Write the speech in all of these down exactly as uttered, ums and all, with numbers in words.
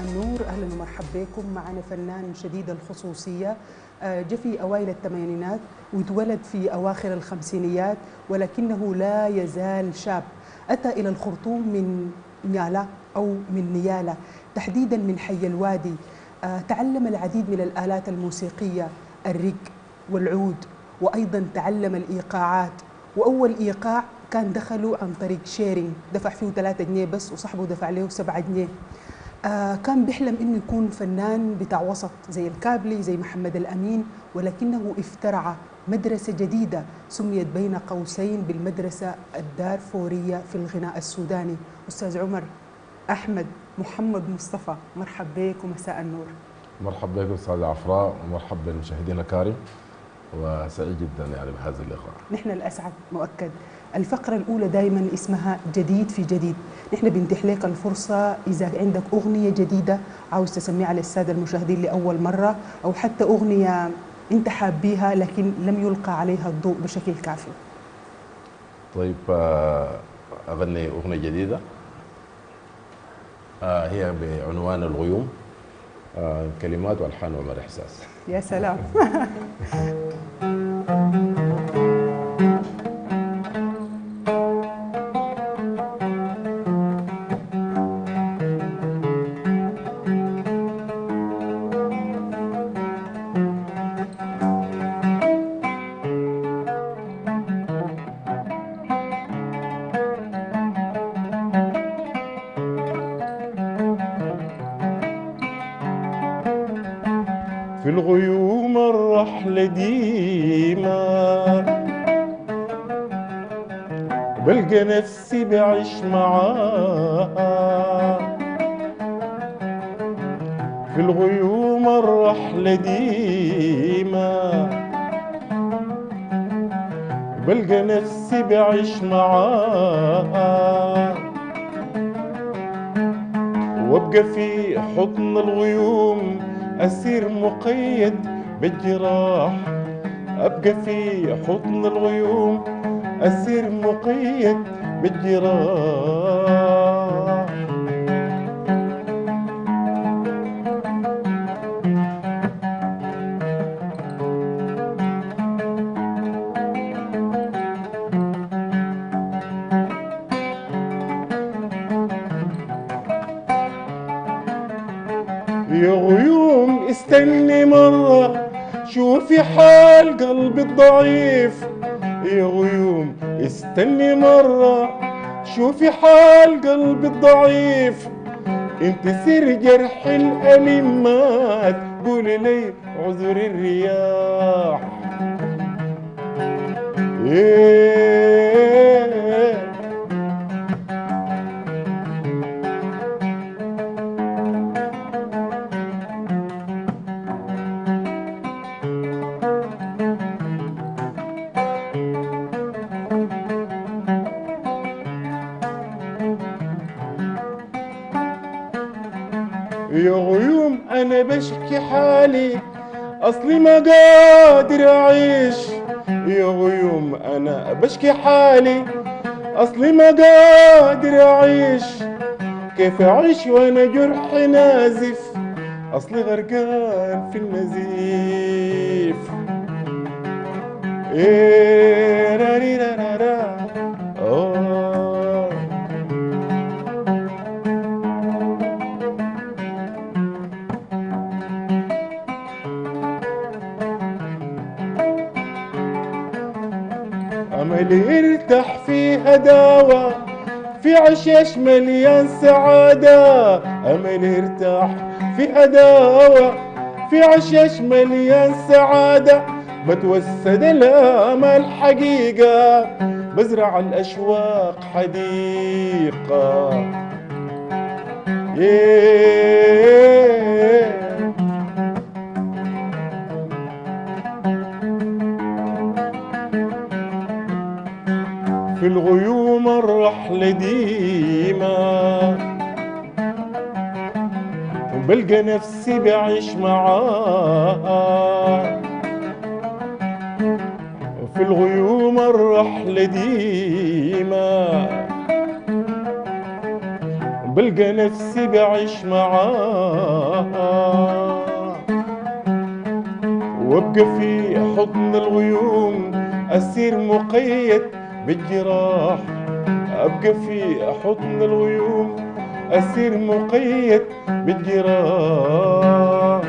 النور، أهلا ومرحبا بكم. معنا فنان شديد الخصوصية، جاء في أوائل الثمانينات وتولد في أواخر الخمسينيات، ولكنه لا يزال شاب. أتى إلى الخرطوم من نيالا أو من نيالا تحديدا من حي الوادي. تعلم العديد من الآلات الموسيقية، الرق والعود، وأيضا تعلم الإيقاعات. وأول إيقاع كان دخله عن طريق شيرينج، دفع فيه ثلاثة جنيه بس وصاحبه دفع له سبعة جنيه. آه كان بيحلم إنه يكون فنان بتاع وسط زي الكابلي زي محمد الأمين، ولكنه افترع مدرسة جديدة سميت بين قوسين بالمدرسة الدارفورية في الغناء السوداني. أستاذ عمر أحمد محمد مصطفى، مرحب بك ومساء النور. مرحبا بك أستاذة عفراء ومرحبا بالمشاهدين الكرام، وسعيد جدا يعني بهذا اللقاء. نحن الأسعد مؤكد. الفقرة الأولى دائما اسمها جديد في جديد. نحن بنتيح لك الفرصة إذا عندك أغنية جديدة عاوز تسميها للسادة المشاهدين لأول مرة، أو حتى أغنية أنت حابيها لكن لم يلقى عليها الضوء بشكل كافي. طيب، أغني أغنية جديدة هي بعنوان الغيوم، كلمات والحان وعمر إحساس. يا سلام. في الغيوم الرحلة ديما بلقى نفسي بعيش معاها. في الغيوم الرحلة ديما بلقى نفسي بعيش معاها، وابقى في حضن الغيوم أسير مقيد بالجراح. أبقى في حضن الغيوم أسير مقيد بالجراح. يا غيوم استني مرة شوفي حال قلبي الضعيف. يا غيوم استني مرة شوفي حال قلبي الضعيف. انت سر جرح الأليم ما تقولي لي عذر الرياح. إيه يا غيوم أنا بشكي حالي أصلي ما قادر أعيش. يا غيوم أنا بشكي حالي أصلي ما قادر أعيش. كيف أعيش وأنا جرحي نازف أصلي غرقان في النزيف. إيه راري رارا أوه. أملي ارتاح في هداوة في عشاش مليان سعادة. أملي ارتاح في هداوة في عشاش مليان سعادة. بتوسد الآمال حقيقة بزرع الأشواق حديقة. yeah. في الغيوم الرحلة ديما وبلقى نفسي بعيش معاها. في الغيوم الرحلة ديما بلقى نفسي بعيش معاها، وابقى في حضن الغيوم أسير مقيد بالجراح، أبقى في حضن الغيوم أسير مقيد بالجراح.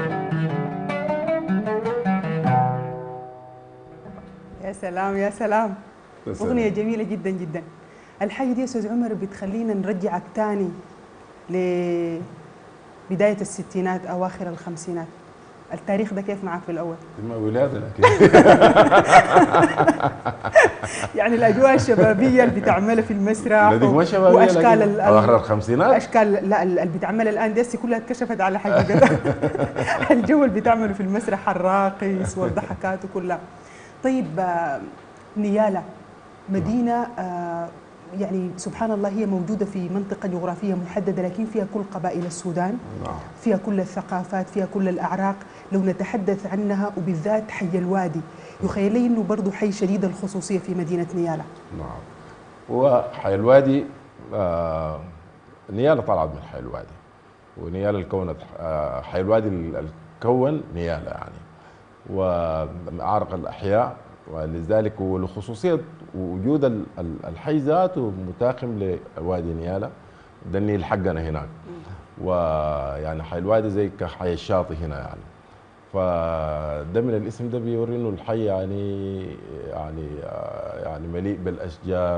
يا سلام يا سلام، أغنية جميلة جدا جدا. الحاجة دي يا أستاذ عمر بتخلينا نرجعك تاني لبداية الستينات أواخر الخمسينات. التاريخ ده كيف معك في الأول؟ ما ولادة لكن يعني الأجواء الشبابية اللي بتعملها في المسرح ما شبابية وأشكال أواخر الخمسينات، أشكال لا اللي بتعملها الآن دي كلها اتكشفت على حقيقتها. الجو اللي بتعمله في المسرح الراقص والضحكات وكلها. طيب نيالا مدينة يعني سبحان الله هي موجودة في منطقة جغرافية محددة، لكن فيها كل قبائل السودان، فيها كل الثقافات، فيها كل الأعراق. لو نتحدث عنها وبالذات حي الوادي، يخيل لي أنه برضه حي شديد الخصوصية في مدينة نيالا. نعم، وحي الوادي آه نيالا طلعت من حي الوادي، ونيالا الكونت آه حي الوادي الكون نيالا يعني، وأعرق الأحياء، ولذلك ولخصوصية وجود الحي ذاته متاخم لوادي نيالا، ده النيل حقنا هناك، ويعني حي الوادي زي كحي الشاطئ هنا يعني. فده من الاسم ده بيوري انه الحي يعني يعني يعني مليء بالاشجار،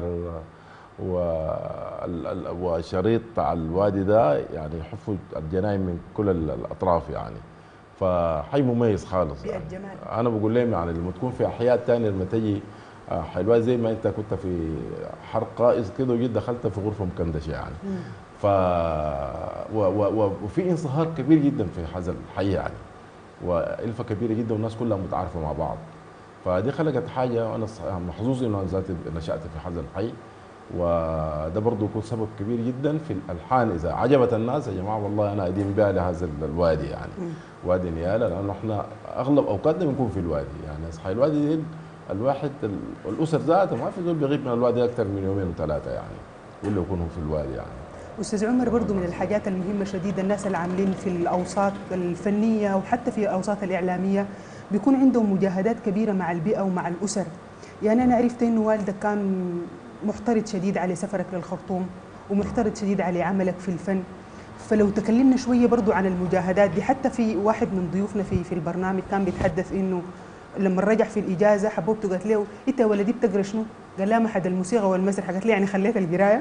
وشريط على الوادي ده يعني يحفوا الجناين من كل الاطراف يعني. فحي مميز خالص يعني. انا بقول لهم يعني لما تكون في احياء ثانيه لما تجي حي الوادي زي ما انت كنت في حرق قائز كده وجيت دخلت في غرفه مكندشه يعني. ف و... و... وفي انصهار كبير جدا في هذا الحي يعني، والفه كبيره جدا والناس كلها متعارفه مع بعض. فدي خلقت حاجه، وانا محظوظ انه انا ذاتي نشات في هذا الحي، وده برضه يكون سبب كبير جدا في الالحان اذا عجبت الناس يا جماعه والله انا ادين بها لهذا الوادي يعني. م. وادي نيالا، لانه احنا اغلب اوقاتنا بنكون في الوادي يعني. اصحى الوادي دي الواحد الاسر ذاته ما في زول بيغيب من الوادي اكثر من يومين وثلاثه يعني، ولا يكونوا في الوادي يعني. أستاذ عمر برضو من الحاجات المهمة شديدة الناس اللي عاملين في الأوساط الفنية وحتى في الأوساط الإعلامية بيكون عندهم مجاهدات كبيرة مع البيئة ومع الأسر. يعني أنا عرفت إنه والدك كان محترض شديد على سفرك للخرطوم ومحترض شديد على عملك في الفن، فلو تكلمنا شوية برضو عن المجاهدات دي. حتى في واحد من ضيوفنا في في البرنامج كان بيتحدث إنه لما رجع في الإجازة حبوبته قالت له أنت يا ولدي بتقرا شنو؟ قال لها محد الموسيقى والمسرح. قالت لي يعني خليت القرايه.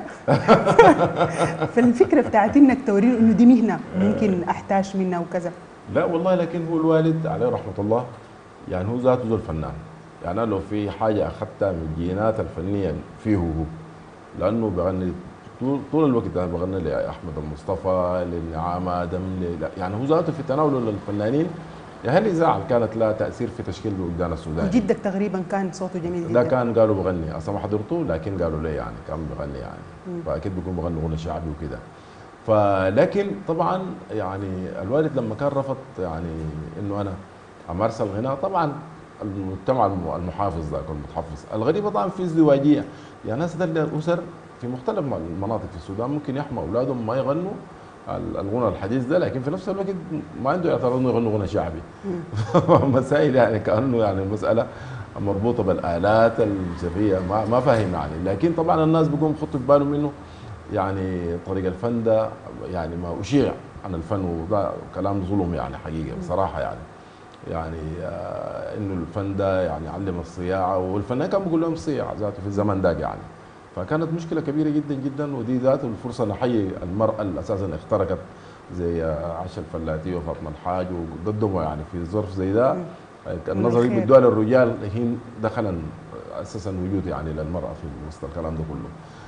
فالفكره بتاعت انك توريه انه دي مهنه ممكن احتاج منها وكذا. لا والله، لكن هو الوالد عليه رحمه الله يعني هو ذاته ذو الفنان يعني. أنا لو في حاجه اخذتها من الجينات الفنيه فيه هو، لانه بغني طول الوقت. انا بغني لاحمد المصطفى، للنعامه ادم، يعني هو ذاته في تناوله للفنانين. يعني الاذاعه كانت لها تاثير في تشكيل وجدان السوداني. وجدك تقريبا كان صوته جميل جدا. لا كان قالوا بغني، اصلا ما حضرته لكن قالوا لي يعني كان بغني يعني. مم. فاكيد بيكون بغني غنى شعبي وكده. فلكن طبعا يعني الوالد لما كان رفض يعني انه انا امارس الغناء، طبعا المجتمع المحافظ ذاك المتحفظ الغريبه طبعا في ازدواجيه. يعني ناس الاسر في مختلف المناطق في السودان ممكن يحموا اولادهم ما يغنوا الغنى الحديث ده، لكن في نفس الوقت ما عنده اعتراض انه يغنوا غنى شعبي. مسائل يعني كانه يعني المساله مربوطه بالالات الموسيقيه، ما ما فاهم يعني. لكن طبعا الناس بيقوم يخطوا في بالهم انه يعني طريق الفن ده يعني ما اشيع عن الفن، وده كلام ظلم يعني حقيقه بصراحه يعني. يعني آه انه الفن ده يعني علم الصياعه، والفنان كان بيقول لهم صياعه ذاته في الزمن ده يعني. فكانت مشكله كبيره جدا جدا، ودي ذات الفرصه نحيي المراه اللي اساسا اخترقت زي عائشه الفلاتي وفاطمه الحاج وضدهم يعني في ظرف زي ده. النظريه بتدوها للرجال هي دخلا اساسا وجود يعني للمراه في وسط الكلام ده كله.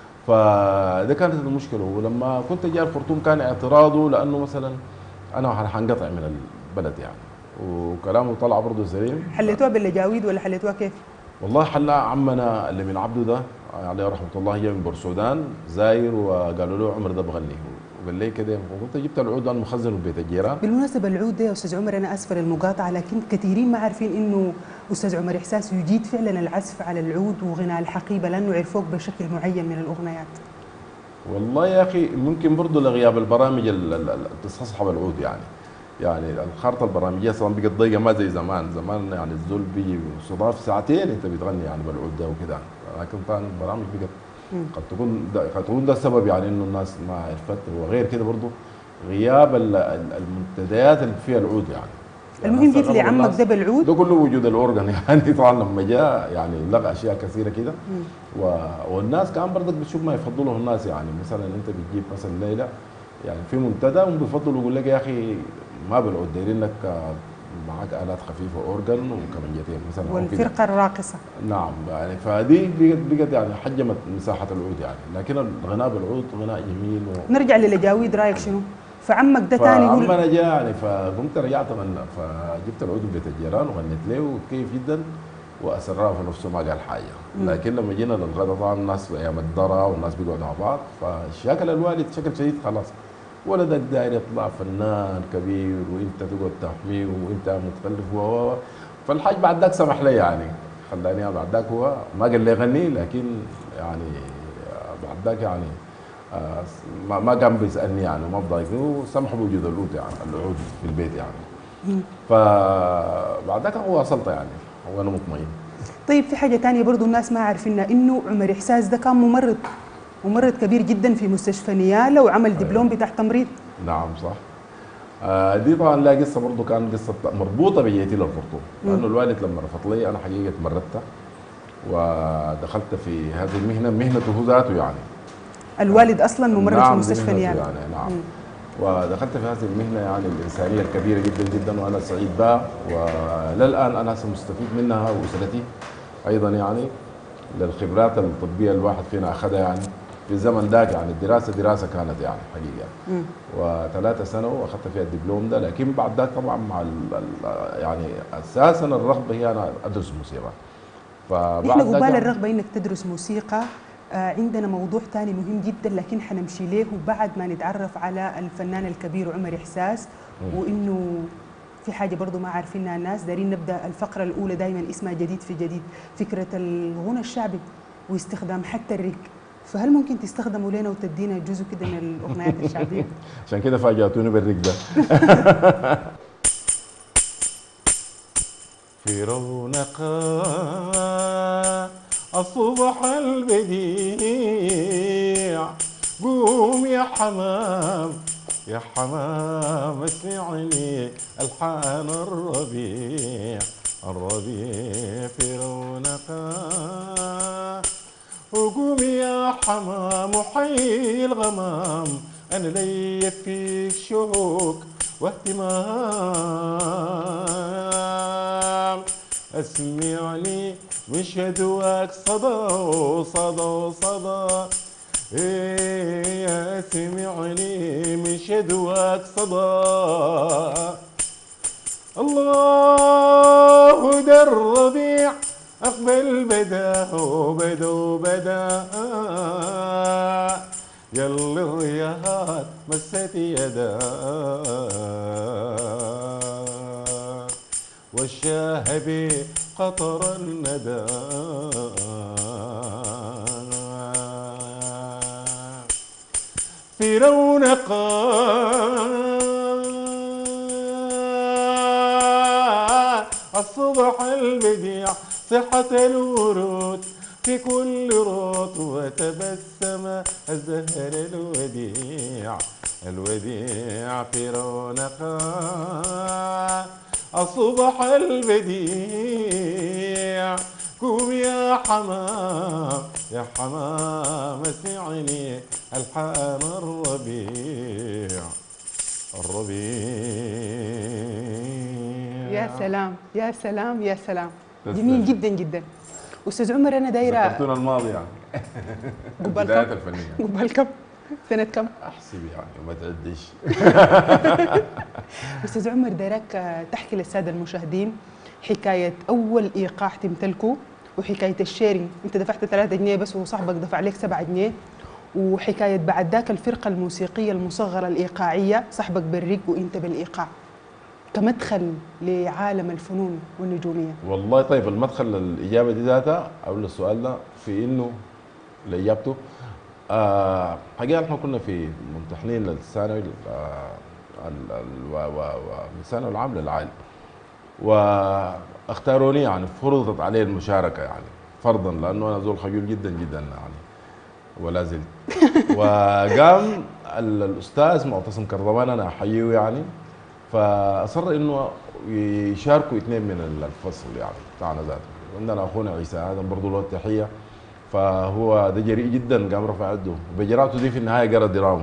فده كانت المشكله. ولما كنت جاي الخرطوم كان اعتراضه لانه مثلا انا حنقطع من البلد يعني، وكلامه طلع برضه سليم. حليتوها باللجاويد ولا حليتوها كيف؟ والله حلا عمنا اللي من عبده ده عليه رحمه الله جاي من بورسودان زاير، وقالوا له عمر ده بغني، وقال لي كده وقلت جبت العود انا مخزنه ببيت الجيران. بالمناسبه العود ده يا استاذ عمر انا اسفه للمقاطعه، لكن كثيرين ما عارفين انه استاذ عمر احساس يجيد فعلا العزف على العود وغناء الحقيبه، لانه عرفوك بشكل معين من الاغنيات. والله يا اخي ممكن برضه لغياب البرامج ال- ال- ال- تستصحب العود يعني. يعني الخارطه البرامجيه طبعا بقت ضيقه ما زي زمان، زمان يعني الزول بيجي صداف ساعتين انت بتغني يعني بالعود ده وكده، لكن طبعا البرامج بقت قد تكون ده قد تكون ده السبب يعني انه الناس ما عرفت، وغير كده برضه غياب ال- ال- المنتديات اللي فيها العود يعني. يعني المهم هسه جيت أغلب لعمك الناس ده بالعود. ده كله وجود الاورجن يعني. طبعا لما جاء يعني لغى اشياء كثيره كده، و... والناس كمان برضك بتشوف ما يفضله الناس يعني. مثلا انت بتجيب مثلا ليله يعني في منتدى هم بيفضلوا يقول لك يا اخي ما بالعود دايرين لك آه، معاك الات خفيفه اورجن وكمانجتين مثلا او كده. والفرقة الراقصة. نعم يعني فدي بقت بقت يعني حجمت مساحه العود يعني، لكن الغناء بالعود غناء جميل و... نرجع للجاويد، رايك شنو؟ فعمك ده تاني هو. فعمنا جاء يعني فقمت رجعت غنى، فجبت العود من بيت الجيران وغنيت له وكيف جدا، واسرها في نفسه ما قال حاجه. لكن لما جينا للغدا طبعا الناس ايام الدرة والناس بيقعدوا مع بعض، فشكل الوالد شكل شديد خلاص، ولدك داير يطلع فنان كبير وانت تقعد تحميه وانت متخلف و و- فالحاج بعد ذاك سمح لي يعني، خلاني بعد ذاك هو ما قال لي غني، لكن يعني بعد ذاك يعني آه، ما ما كان بيسالني يعني وما بضايقني، وسمح بوجود العود يعني العود في البيت يعني. فبعد ذاك واصلت يعني وانا مطمئن. طيب في حاجة تانية برضو الناس ما عارفينها، إنه عمر إحساس ده كان ممرض، ممرض كبير جدا في مستشفى نيالا، وعمل دبلوم بتاع تمريض. نعم صح. آه دي طبعا لها قصه برضه، كان قصه مربوطه بجيتي للخرطوم، لانه الوالد لما رفض لي انا حقيقه تمردت ودخلت في هذه المهنه، مهنته ذاته يعني. الوالد أصلا ممرض نعم في مستشفى مهنته نيالا. يعني نعم. ودخلت في هذه المهنه يعني الانسانيه الكبيره جدا جدا، وانا سعيد بها، وللان انا مستفيد منها واسرتي ايضا يعني، للخبرات الطبيه الواحد فينا اخذها يعني في الزمن ذاك. يعني الدراسه دراسه كانت يعني حقيقه، وثلاثة سنه واخذت فيها الدبلوم ده. لكن بعد ذاك طبعا مع ال ال يعني اساسا الرغبه هي انا ادرس موسيقى. نحن فبعد قبال ذاك الرغبة إنك تدرس موسيقى، آه عندنا موضوع تاني مهم جدا، لكن حنمشي له بعد ما نتعرف على الفنان الكبير عمر إحساس. وإنه في حاجة برضو ما عارفينها الناس، دارين نبدأ الفقرة الأولى دائما اسمها جديد في جديد، فكرة الغنى الشعبي واستخدام حتى الرق، فهل ممكن تستخدموا لنا وتدينا جزء كده من الأغنيات الشعبية؟ عشان كده فاجأتوني بالرق ده. في رونقها الصبح البديع، قوم يا حمام يا حمام اسمعني الحان الربيع، الربيع في رونقها، وقوم يا حمام وحي الغمام، انا لي فيك شوق واهتمام، اسمعني مش هدواك صدى وصدى وصدى، ايه اسمعني مش هدواك صدى، الله ده الربيع اقبل بدا وبدا وبدا، يلا الرياض مست يدا، والشاهبي قطر الندى، في رونقها الصبح البديع، صحة الورود في كل روض، وتبسم الزهر الوديع، الوديع في رونقها الصبح البديع، قوم يا حمام يا حمام اسمعني الحان الربيع، الربيع. يا سلام يا سلام يا سلام، تسلم. جميل جدا جدا. أستاذ عمر أنا دايرة ذكرتونا الماضي يعني. قبل بداية كم؟ الفنية قبل كم؟ سنة كم؟ احسبي يعني وما تعديش. أستاذ عمر دايرك تحكي للسادة المشاهدين حكاية أول إيقاع تمتلكه، وحكاية الشيرنج، أنت دفعت ثلاثة جنيه بس وصاحبك دفع لك سبعة جنيه، وحكاية بعد ذاك الفرقة الموسيقية المصغرة الإيقاعية، صاحبك بالرق وأنت بالإيقاع، كمدخل لعالم الفنون والنجومية. والله طيب المدخل للإجابة دي ذاتها أو للسؤال ده في إنه لإجابته آه حقيقة احنا كنا في ممتحنين للثانوي آه ال- ال- و- و- و- من الثانوي العام للعالي، واختاروني يعني فرضت علي المشاركة يعني فرضا، لأنه أنا زول خجول جدا جدا يعني ولا زلت. وقام ال- الأستاذ معتصم كرضمان، أنا أحييه يعني، فأصر إنه يشاركوا اثنين من الفصل يعني بتاعنا ذاته. عندنا أخونا عيسى آدم برضه له التحية، فهو ده جريء جدا، قام رفع يده وبجراته دي في النهايه قرا دراما،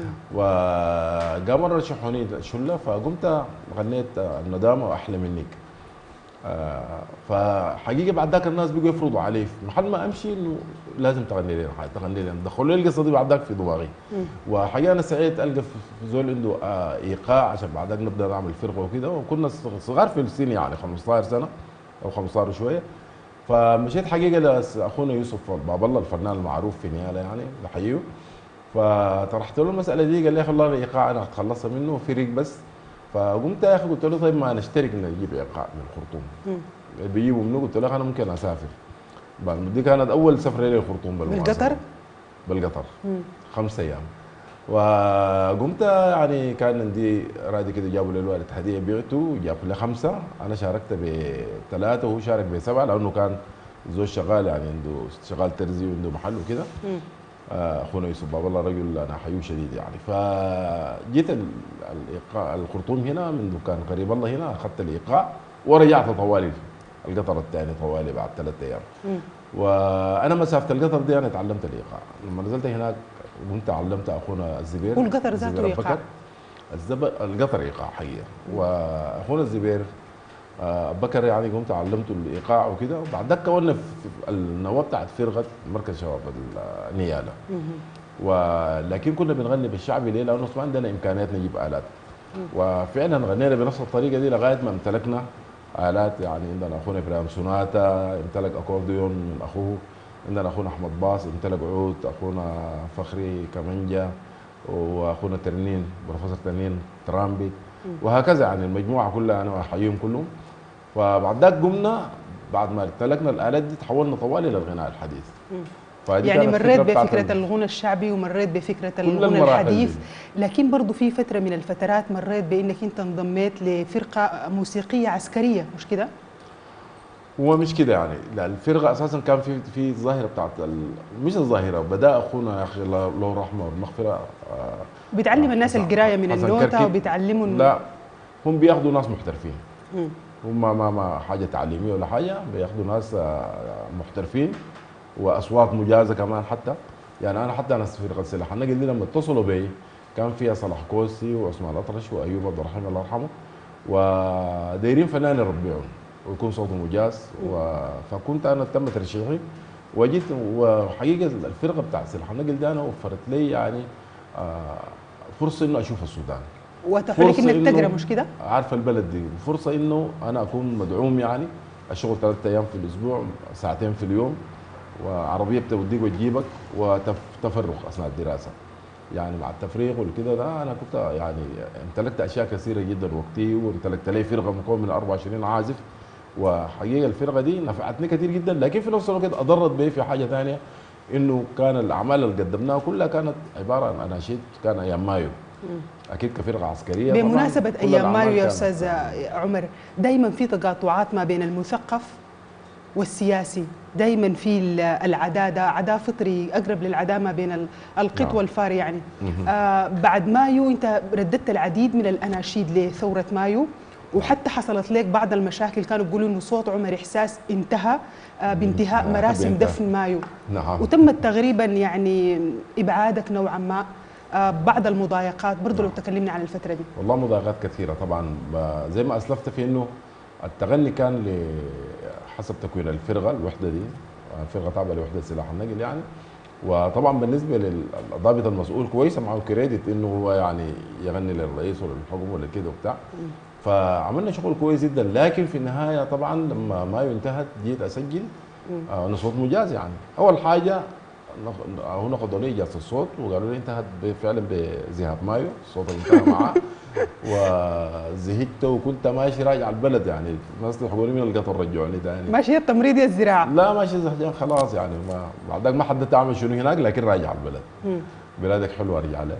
وقام رشحوني شله، فقمت غنيت الندامه واحلى منك. آه، فحقيقه بعد ذاك الناس بيجوا يفرضوا علي في محل ما امشي انه لازم تغني لي حاجه، تغني لي، دخلوا لي القصه دي بعد ذاك في دماغي. وحقيقه انا سعيد القى في زول عنده آه ايقاع، عشان بعد ذاك نبدا نعمل فرقه وكده، وكنا صغار في السن يعني خمسة عشر سنه او خمسة عشر وشويه. فمشيت حقيقه لاخونا يوسف باب الله الفنان المعروف في نياله يعني، بحييه. فطرحت له المساله دي، قال لي يا اخي والله الايقاع انا هتخلصها منه فريق بس. فقمت يا اخي قلت له طيب ما نشترك نجيب ايقاع من الخرطوم. بيجيبوا منه، قلت له انا ممكن اسافر. دي كانت اول سفره لي الخرطوم بالقطر؟ بالقطر خمس ايام. وقمت يعني كان عندي رادي كده، جابوا لي الوالد هديه بعته، جاب لي خمسه، انا شاركت بثلاثه وهو شارك بسبعه، لانه كان زوج شغال يعني عنده شغال ترزي وعنده محل وكده. اخونا يوسف باب الله رجل انا حيوه شديد يعني. فجيت الايقاع الخرطوم هنا منذ كان قريب الله هنا، اخذت الايقاع ورجعت طوالي القطر الثاني طوالي بعد ثلاث ايام. وانا مسافه القطر دي انا تعلمت الايقاع. لما نزلت هناك قمت علمت اخونا الزبير. والقطر ذاته ايقاع؟ القطر ايقاع حقيقه. واخونا الزبير آه بكر يعني قمت علمته الايقاع وكده، وبعد ذاك كونا النواه بتاعت فرقه مركز شباب النياله. ولكن كنا بنغني بالشعبي ليه؟ لانه ما عندنا امكانيات نجيب الات. وفعلا غنينا بنفس الطريقه دي لغايه ما امتلكنا الات. يعني عندنا اخونا ابراهيم سوناتا امتلك اكورديون من اخوه، عندنا اخونا احمد باص امتلك عود، اخونا فخري كمانجا، واخونا ترنين بروفيسور ترنين ترامبي، وهكذا يعني المجموعه كلها انا احييهم كلهم. فبعد ذاك قمنا بعد ما امتلكنا الالات دي تحولنا طوالي للغناء الحديث. يعني مريت بفكره الغنى الشعبي ومريت بفكره الغنى الحديث، لكن برضه في فتره من الفترات مريت بانك انت انضميت لفرقه موسيقيه عسكريه، مش كده؟ هو مش كده يعني، لا الفرقه اساسا كان في في الظاهره بتاعت ال... مش الظاهره، بدا اخونا يا اخي له الرحمه والمغفره آه بيتعلم الناس القرايه من النوتة وبيتعلموا. لا هم بياخذوا ناس محترفين. مم. هم ما ما حاجه تعليميه ولا حاجه، بياخذوا ناس محترفين واصوات مجازه كمان حتى. يعني انا حتى انا في فرقه سلاح النقل دي لما اتصلوا بي كان فيها صلاح كوسي وعثمان الاطرش وايوب عبد الرحيم الله يرحمه، ودايرين فنان يربيهم ويكون صوته مجاز. و... فكنت انا تم ترشيحي وجيت، وحقيقه الفرقه بتاع سلاح النقل دي انا وفرت لي يعني آه فرصه انه اشوف السودان، وتفرق انك تقرا، مش كده؟ عارفه البلد دي، فرصه انه انا اكون مدعوم يعني، الشغل ثلاثة ايام في الاسبوع ساعتين في اليوم، وعربيه بتوديك وتجيبك، وتفرغ اثناء الدراسه. يعني مع التفريغ والكده ده انا كنت يعني امتلكت اشياء كثيره جدا وقتي، وامتلكت لي فرقه مكون من أربعة وعشرين عازف، وحقيقه الفرقه دي نفعتني كثير جدا، لكن في نفس الوقت اضرت بي في حاجه ثانيه، انه كان الاعمال اللي قدمناها كلها كانت عباره عن اناشيد، كان ايام مايو اكيد كفرقه عسكريه. بمناسبه ايام مايو يا استاذ عمر، دائما في تقاطعات ما بين المثقف والسياسي، دائما في العداده، عداء فطري اقرب للعداء ما بين القط نعم. والفار يعني. آه بعد مايو انت رددت العديد من الاناشيد لثوره مايو، وحتى حصلت لك بعض المشاكل، كانوا بيقولوا انه صوت عمر احساس انتهى آه بانتهاء مراسم دفن مايو. نعم. وتمت تقريبا يعني ابعادك نوعا ما، آه بعض المضايقات برضه. لو تكلمنا عن الفتره دي. والله مضايقات كثيره طبعا، زي ما اسلفت في انه التغني كان حسب تكوين الفرقه الوحده دي، فرقه تابعه لوحده سلاح النقل يعني. وطبعا بالنسبه للضابط المسؤول كويس، معه كريدت انه هو يعني يغني للرئيس ولا للحكومه ولا كده وبتاع، فعملنا شغل كويس جدا. لكن في النهايه طبعا لما مايو انتهت جيت اسجل آه انا صوت مجاز يعني. اول حاجه هو نقضوا لي اجازه الصوت وقالوا لي انتهت فعلا بذهاب مايو، الصوت انتهى معاه وزهقت وكنت ماشي راجع البلد، يعني الناس لحقوني من القطر رجعوني ثاني. ماشي التمريض يا الزراعه؟ لا ماشي زهقان خلاص، يعني ما بعدك ما حددت اعمل شنو هناك، لكن راجع البلد. م. بلادك حلوه ارجع لها.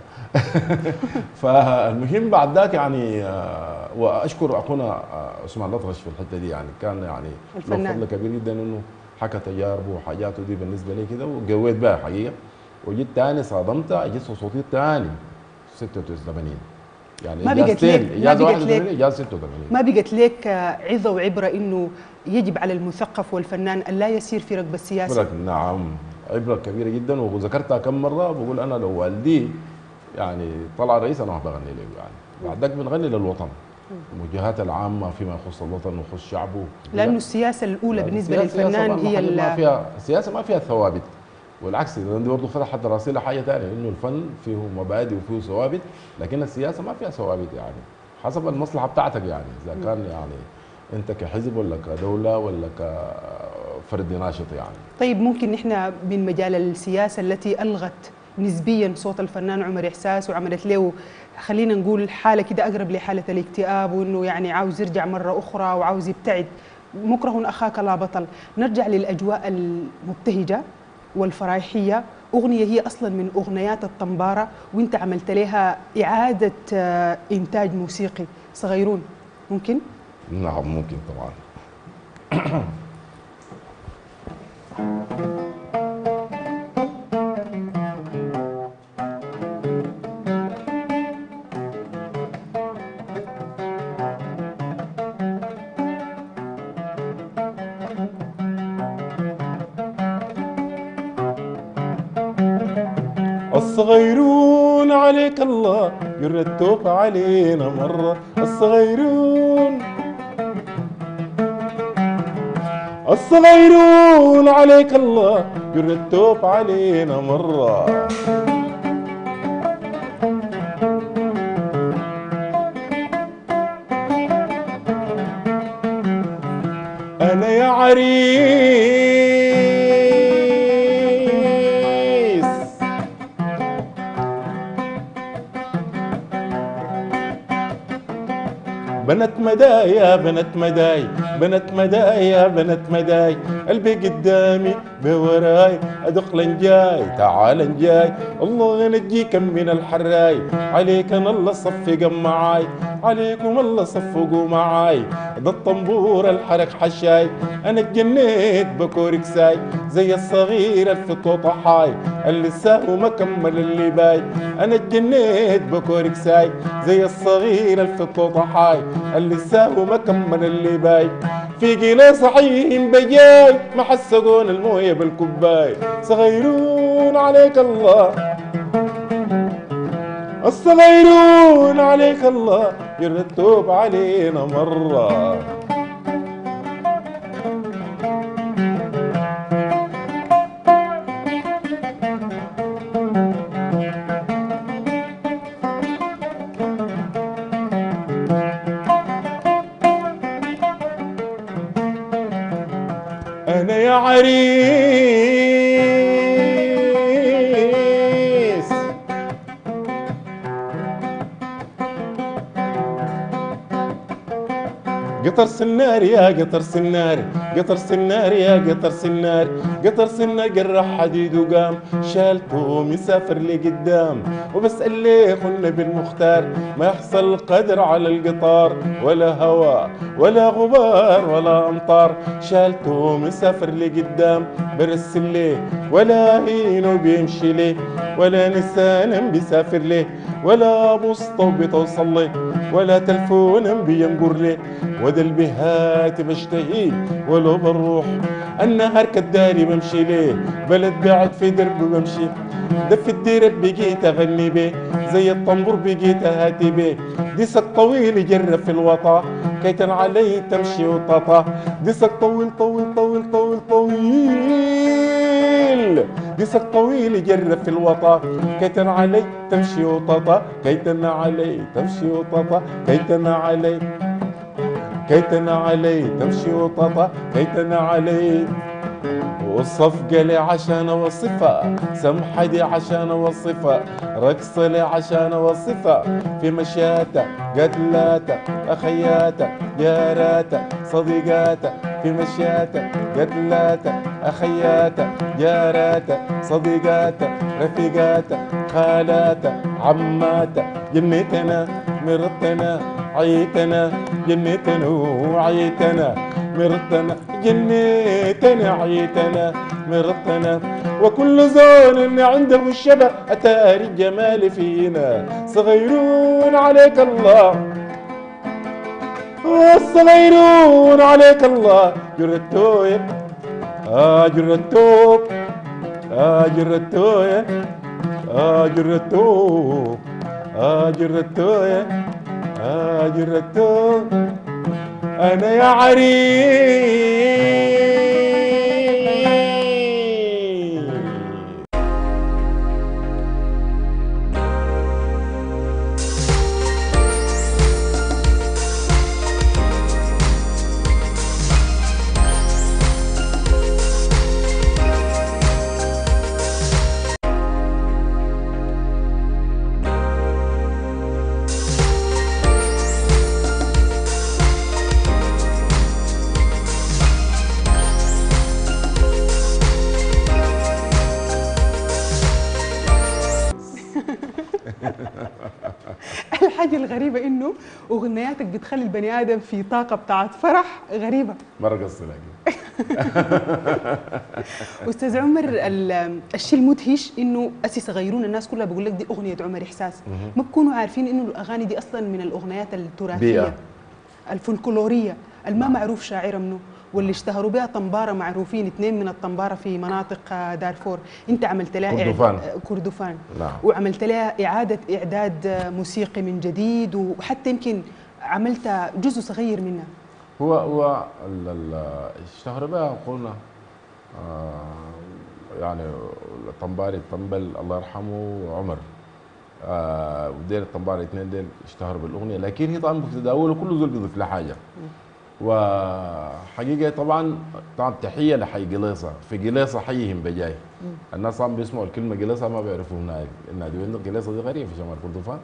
فالمهم بعد ذاك يعني آه واشكر اخونا عثمان الاطرش في الحته دي، يعني كان يعني له فضل كبير جدا انه حكى تجاربه وحاجاته دي بالنسبه لي كده وقويت بها حقيقه. وجيت ثاني صادمت اجيت صوتي الثاني ستة وثمانين، يعني ما بقت لك اجازه واحده وثمانين اجازه ستة وثمانين. ما بقت لك عظه وعبره انه يجب على المثقف والفنان ان لا يسير في ركب السياسه؟ نعم، عبره كبيره جدا وذكرتها كم مره، بقول انا لو والدي يعني طلع رئيس انا بغني له، يعني بعدك بنغني للوطن، الموجهات العامه فيما يخص الوطن ويخص شعبه، لانه السياسه الاولى بالنسبه للفنان هي ما فيها السياسه ما فيها ثوابت، والعكس دي برضه فتحت راسي لحاجه ثانيه، انه الفن فيه مبادئ وفيه ثوابت، لكن السياسه ما فيها ثوابت، يعني حسب المصلحه بتاعتك، يعني اذا كان يعني انت كحزب ولا كدوله ولا كفرد ناشط يعني. طيب ممكن نحن من مجال السياسه التي الغت نسبيا صوت الفنان عمر احساس وعملت له خلينا نقول حاله كده اقرب لحاله الاكتئاب، وانه يعني عاوز يرجع مره اخرى وعاوز يبتعد، مكره اخاك لا بطل، نرجع للاجواء المبتهجه والفرايحيه، اغنيه هي اصلا من اغنيات الطنباره وانت عملت لها اعاده انتاج موسيقي، صغيرون، ممكن؟ نعم ممكن طبعا. الصغيرون عليك الله يرتوب علينا مرة، الصغيرون الصغيرون عليك الله يرتوب علينا مرة. أنا يا عريس بنت مدايا بنت مداي بنت مدايا بنت مداي، قلبي قدامي بوراي ادخل جاي تعال جاي، الله ينجيك من الحراي، عليك انا الله صفق معاي، عليكم الله صفقوا معاي، ده الطنبور الحرق حشاي، انا اتجنيت بكورك ساي، زي الصغير الفطوطة حاي، اللي ساهو ما كمل اللي باي، انا اتجنيت بكورك ساي، زي الصغير الفطوطة حاي، اللي ساهو ما كمل اللي باي، في قنا صحيح بجاي ما حسقون المويه بالكوباي، صغيرون عليك الله الصغيرون عليك الله يرتوب علينا مرة. أنا يا عريس قطر سنار يا قطر سنار، قطر سنار يا قطر سنار، قطر سنار قرح حديد وقام، شالته مسافر لقدام، وبسأل ليه خلنا بالمختار، ما يحصل قدر على القطار، ولا هواء ولا غبار ولا أمطار، شالته مسافر لقدام، برسل ليه ولا هينو بيمشي ليه، ولا نسان بيسافر ليه، ولا بوسطة بتوصل ليه، ولا تلفون بينقر ليه، وده البهات بشتهي ولو بروح النهار كداري بمشي ليه، بلد بعد في درب بمشي، دف الديرة بقيت اغني بيه، زي الطنبور بقيت اهاتي بيه، ديسك طويل يجرب في الوطا، كيتن علي تمشي وطاطا، ديسك طويل طويل طويل طويل طويل، ديسك طويل يجرب في الوطا، كيتن علي تمشي وطاطا، كيتن علي تمشي وطاطا، كيتن علي كيتنا علي تمشي وطاطا، كيتنا علي والصفقة لي عشان اوصفها، سمحة دي عشان اوصفها، رقصة لي عشان اوصفها، في مشياتها قتلاتها اخياتها جاراتها صديقاتها، في مشياتها قتلاتها اخياتها جاراتها صديقاتها رفيقاتها خالاتها عماتها، جنيتنا مرتنا عيتنا، جنيتنا وعيتنا مرتنا، جنيتنا عيتنا مرتنا، وكل زول عنده الشبه أتاري الجمال فينا، صغيرون عليك الله الصغيرون عليك الله، جرتوية آه جرتوب آه جرتوية آه جرتوب آه جرتوية آه جرتوب أنا يا عريس. الحاجة الغريبة إنه أغنياتك بتخلي البني آدم في طاقة بتاعت فرح غريبة. مرة قصة لكن أستاذ عمر، ال- الشيء المدهش إنه أسي صغيرون الناس كلها بقول لك دي أغنية عمر إحساس، ما بكونوا عارفين إنه الأغاني دي أصلاً من الأغنيات التراثية بيئة. الفلكلورية الما معروف شاعرة منه، واللي اشتهروا بها طنبارة معروفين، اثنين من الطنبارة في مناطق دارفور، انت عملت لها كردفان. إعد- كردفان نعم. وعملت لها إعادة إعداد موسيقي من جديد، وحتى يمكن عملت جزء صغير منها. هو هو ال- ال- اشتهر بها قلنا آه يعني الطنباري الطنبل الله يرحمه عمر، آه وديل الطنباري الاثنين ديل اشتهروا بالاغنيه، لكن هي طبعا بتتداول كل زول بيضيف لها حاجه. وحقيقه طبعا طبعا تحيه لحي قليصه، في قليصه حيهم بجاي. الناس طبعا بيسمعوا الكلمه قليصه ما بيعرفوا هناك النادي، وين قليصه دي غريب في شمال كردفان.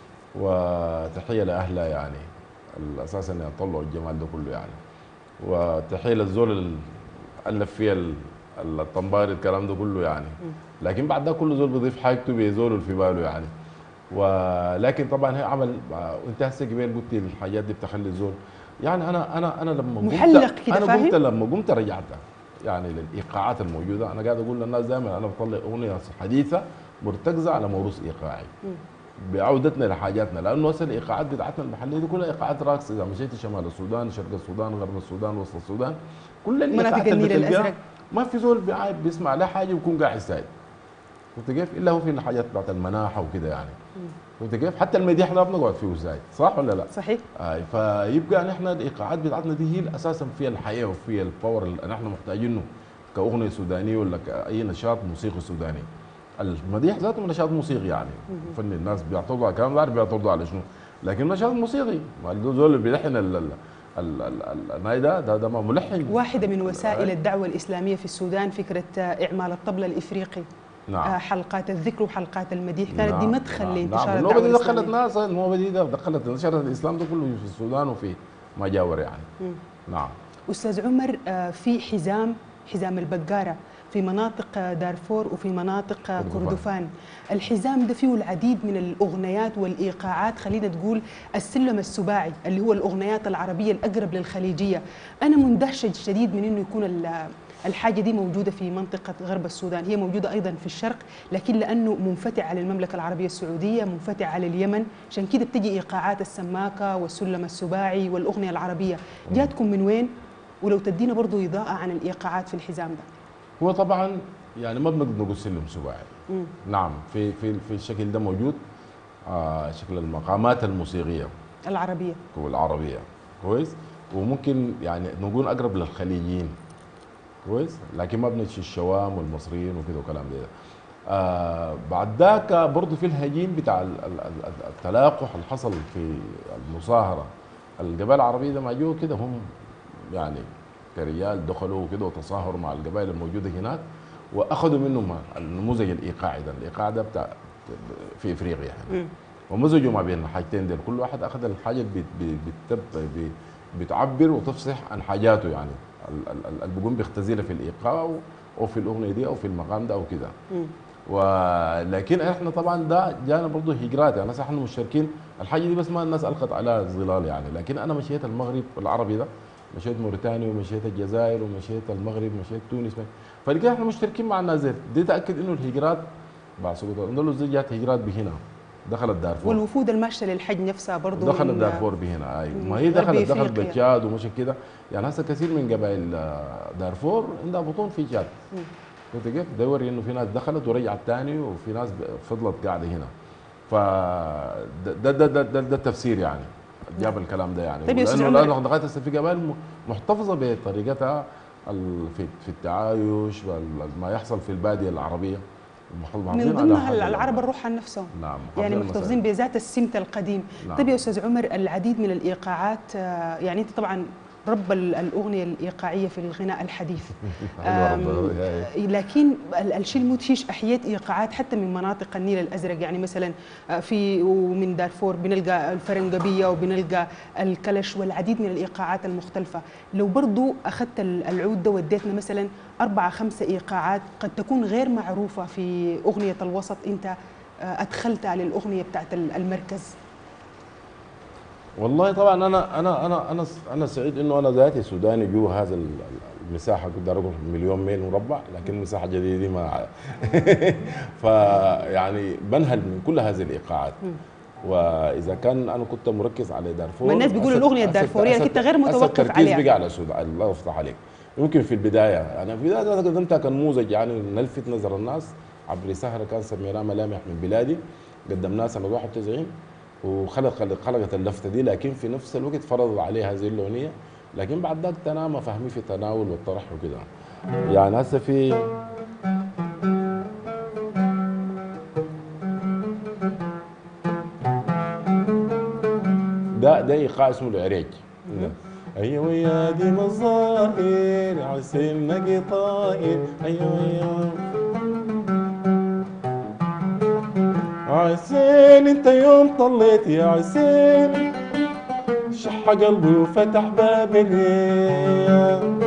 وتحيه لاهلها يعني الاساس ان يطلعوا الجمال ده كله يعني. وتحيه للزول اللي الف فيها ال- الطنباري الكلام ده كله يعني. لكن بعد ده كل زول بيضيف حاجته بيزول اللي في باله يعني. ولكن طبعا هي عمل، وانت هسه قبل قلت الحاجات دي بتخلي الزول يعني. انا انا انا لما قمت محلق كده، انا فاهم؟ قمت لما قمت رجعت يعني للايقاعات الموجوده. انا قاعد اقول للناس دائما انا بطلع اغنيه حديثه مرتكزه على موروث ايقاعي بعودتنا لحاجاتنا، لانه هسه الايقاعات بتاعتنا المحليه دي كلها ايقاعات راقصه. اذا مشيت شمال السودان، شرق السودان، غرب السودان، وسط السودان، كل الايقاعات مناطق النيل اللي بتلقاها الازرق ما في زول بيعايب بيسمع لا حاجه ويكون قاعد سايد. فهمت كيف؟ الا هو في الحاجات بتاعت المناحه وكده يعني. فهمت كيف؟ حتى المديح ده بنقعد فيه سايد، صح ولا لا؟ صحيح. آه فيبقى نحن الايقاعات بتاعتنا دي هي اساسا فيها الحياه وفيها الباور اللي نحن محتاجينه كاغنيه سودانيه ولا كاي نشاط موسيقي سوداني. المديح ذاته نشاط موسيقي يعني. فن الناس بيعترضوا على الكلام ده، بيعترضوا على شنو؟ لكن نشاط موسيقي. زول اللي بيلحن ال- ال- ال- ال- الناي ده ده ده ما ملحن. واحدة من وسائل الدعوة الإسلامية في السودان فكرة إعمال الطبلة الإفريقي. نعم. آه، حلقات الذكر وحلقات المديح كانت نعم. دي مدخل نعم. لانتشار نعم. الدعوة النوبة دي دخلت الإسلامية. ناس، النوبة دي دخلت نشر الإسلام ده كله في السودان وفي مجاور يعني. مم. نعم. أستاذ عمر، آه، في حزام حزام البقارة في مناطق آه، دارفور وفي مناطق آه، كردفان. كردفان. الحزام ده فيه العديد من الأغنيات والإيقاعات، خلينا تقول السلم السباعي اللي هو الأغنيات العربية الأقرب للخليجية. أنا مندهشة شديد من إنه يكون ال- الحاجة دي موجودة في منطقة غرب السودان، هي موجودة أيضا في الشرق، لكن لأنه منفتح على المملكة العربية السعودية، منفتح على اليمن، عشان كده بتجي إيقاعات السماكة والسلم السباعي والأغنية العربية. جاتكم من وين؟ ولو تدينا برضو إضاءة عن الإيقاعات في الحزام ده. هو طبعا يعني ما بنقدر نقول سلم سباعي. مم. نعم، في في في الشكل ده موجود. آه شكل المقامات الموسيقية العربية والعربية كويس، وممكن يعني نقول أقرب للخليجيين كويس، لكن ما بنمشي الشوام والمصريين وكده وكلام ده. آه بعد ذاك برضه في الهجين بتاع ال- ال- ال- التلاقح اللي حصل في المصاهرة. القبائل العربية ده ما جو كده هم يعني كرجال دخلوا وكده وتصاهروا مع القبائل الموجوده هناك، واخذوا منهم النموذج الايقاعي ده، الايقاع ده بتاع في افريقيا يعني. ومزجوا ما بين الحاجتين دول، كل واحد اخذ الحاجه اللي بت- بت- بت- بتعبر وتفصح عن حاجاته يعني، اللي بيقوم بيختزلها في الايقاع او في الاغنيه دي او في المقام ده او كده. ولكن احنا طبعا ده جانا برضه هجرات يعني، احنا مشتركين الحاجه دي بس ما الناس القت عليها ظلال يعني. لكن انا مشيت المغرب العربي ده، مشيت موريتانيا ومشيت الجزائر ومشيت المغرب ومشيت تونس، فلقينا احنا مشتركين مع الناس دي. دي تاكد انه الهجرات بعد سقوط الاندلس دي جات هجرات بهنا، دخلت دارفور، والوفود الماشيه للحج نفسها برضه دخلت من دارفور بهنا. اي ما غربي هي دخلت دخلت إفريقيا. بتشاد ومشي كده يعني. هسه كثير من قبائل آه، دارفور عندها بطون في تشاد. شفت كيف؟ ده يوري انه في ناس دخلت ورجعت تاني، وفي ناس فضلت قاعده هنا. ف ده ده ده, ده, ده, ده التفسير يعني، جاب الكلام ده يعني. طيب يا أستاذ لانه عمر. لانه لغايه هسه في قبائل محتفظه بطريقتها ال- في في التعايش وما يحصل في الباديه العربيه، محافظين من على ضمنها هذا العرب الأمر. الروح عن نفسهم. نعم، يعني محافظين محتفظين المسائل. بذات السمت القديم. نعم. طيب يا استاذ عمر، العديد من الايقاعات، آه، يعني انت طبعا رب ال- الاغنيه الايقاعيه في الغناء الحديث. آم، لكن ال- الشيء المدهش احييت ايقاعات حتى من مناطق النيل الازرق، يعني مثلا آه، في ومن دارفور بنلقى الفرنجبيه وبنلقى الكلش والعديد من الايقاعات المختلفه. لو برضو اخذت ال- العود ده وديتنا مثلا اربعه خمسه ايقاعات قد تكون غير معروفه في اغنيه الوسط، انت آه، ادخلتها للاغنيه بتاعت ال- المركز. والله طبعا انا انا انا انا انا سعيد انه انا ذاتي سوداني جوا هذا المساحه، كنت اقول مليون ميل مربع، لكن مساحه جديده دي ما فيعني بنهل من كل هذه الايقاعات. واذا كان انا كنت مركز على دارفور، ما الناس بيقولوا الاغنيه الدارفوريه لكن انت غير متوقف عليها. بقى على سودان، الله يفتح عليك. يمكن في البدايه انا في البدايه قدمتها كنموذج يعني نلفت نظر الناس عبر سهره كان سميناها ملامح من بلادي، قدمناها سنه واحد وتسعين وخلق خلقت اللفته دي، لكن في نفس الوقت فرض عليها هذه الاغنيه. لكن بعد ذاك تنامى فهمي في التناول والطرح وكده. يعني هسه في ده ده ايقاع اسمه العريج. ايوه يا دي مظاهر عسل نقي طائر، ايوه يا عسين انت يوم طليت يا عسين، شح قلبي وفتح باب الريا.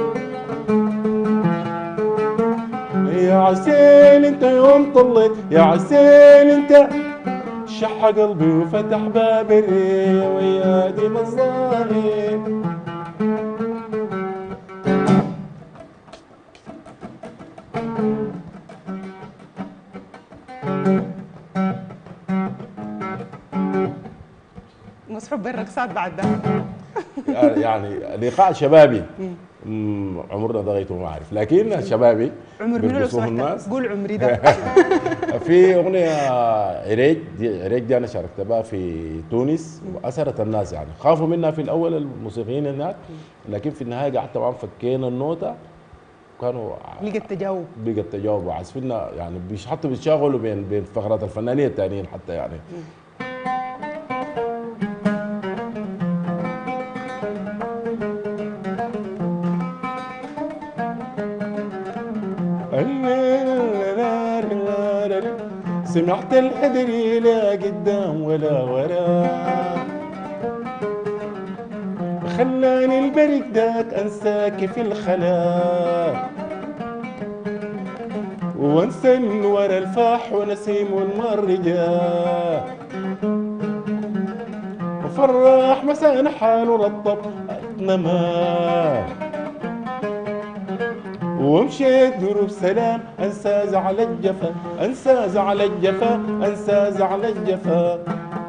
يا عسين انت يوم طليت يا عسين انت، شح قلبي وفتح باب الريا ويا دي مظاهر. مسحوب بالرقصات بعد ده. يعني الايقاع شبابي، مم، عمرنا ده غايته ما اعرف، لكن شبابي عمر منو لو بيرقصوه سمحت الناس. قول عمري ده. في اغنيه عريج دي، عريج دي انا شاركت بها في تونس واثرت الناس يعني، خافوا منها في الاول الموسيقيين هناك، لكن في النهايه قعدت طبعا فكينا النوته كانوا لقيت تجاوب. بقى التجاوب وعازفينها يعني، مش حتى بيتشاغلوا بين بين فقرات الفنانين الثانيين حتى يعني. سمعت الحدري لا قدام ولا ورا، خلاني البرق داك انساك في الخلا، وانسى من ورا الفاح ونسيم والمرجا، وفرح مسانا حاله رطب نما، ومشيت دروب سلام انسى زعل الجفا، انسى زعل الجفا، انسى زعل الجفا.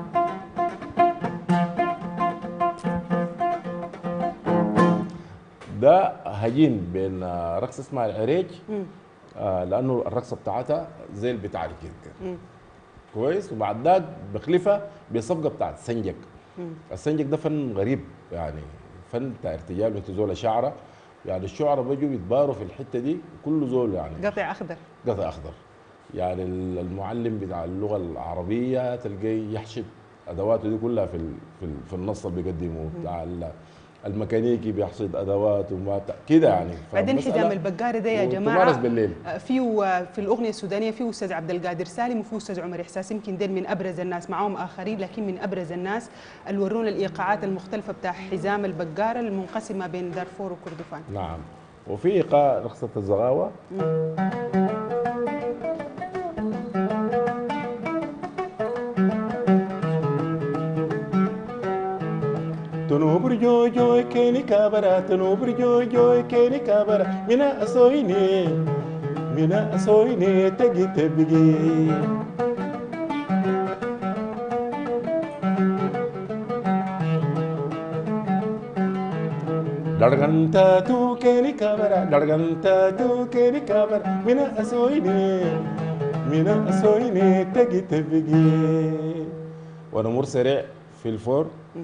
ده هجين بين رقص اسمها العريج، آه لانه الرقصه بتاعتها زي بتاع الكركر كويس، وبعد ذاك بخلفها بصفقه بتاعت سنجك. السنجك ده فن غريب يعني، فن بتاع ارتجال، وانت زول شعره يعني، الشعراء بيجوا بيتباروا في الحته دي كل زول يعني. قطع اخضر. قطع اخضر يعني، المعلم بتاع اللغه العربيه تلقيه يحشد ادواته دي كلها في ال في, ال في النص اللي بيقدمه، بتاع الميكانيكي بيحصد ادوات وما بتاع كده يعني. بعدين حزام البقاري ده يا جماعه تمارس بالليل. فيه في الاغنيه السودانيه فيه استاذ عبد القادر سالم وفيه استاذ عمر احساس، يمكن دين من ابرز الناس، معهم اخرين لكن من ابرز الناس اللي ورونا الايقاعات المختلفه بتاع حزام البقاره المنقسمه بين دارفور وكردفان. نعم. وفي ايقاع رقصه الزغاوه. تنوبر جوي جوي كيني كابرا تنوبر جوي جوي كيني كابرا منا أسويني منا أسويني تجي تبقي درغنتا تو كيني كابرا درغنتا تو كيني كابرا منا أسويني منا أسويني تجي تبقي. وانا مر سريع في الفور.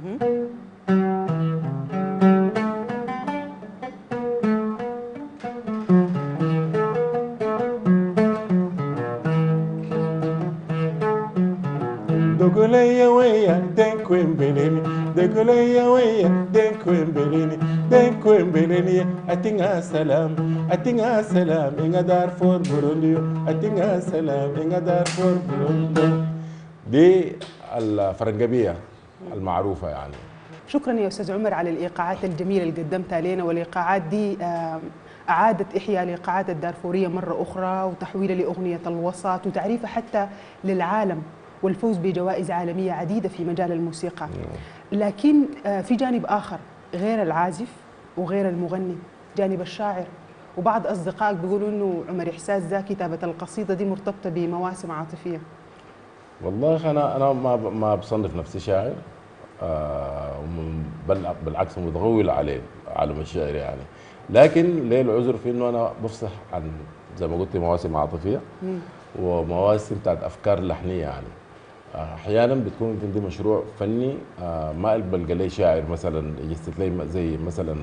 Dogolaya weya den kwembeleni Dogolaya weya den kwembeleni den kwembeleni atinga salam atinga salam inga Darfur Burundi atinga salam inga Darfur Burundi. دي الفرنجبيه المعروفه يعني. شكرا يا استاذ عمر على الايقاعات الجميله اللي قدمتها لنا، والايقاعات دي اعادت احياء الايقاعات الدارفوريه مره اخرى وتحويلها لاغنيه الوسط وتعريفها حتى للعالم والفوز بجوائز عالميه عديده في مجال الموسيقى. لكن في جانب اخر غير العازف وغير المغني، جانب الشاعر، وبعض اصدقائك بيقولوا انه عمر احساس ذا كتابه القصيده دي مرتبطه بمواسم عاطفيه. والله انا انا ما ما بصنف نفسي شاعر، آه بل بالعكس متغول عليه عالم الشعر يعني. لكن ليه العذر في انه انا بفصح عن زي ما قلت مواسم عاطفيه ومواسم بتاعت افكار لحنيه يعني. احيانا بتكون عندي مشروع فني آه ما بلقى لي شاعر مثلا يجسد لي زي مثلا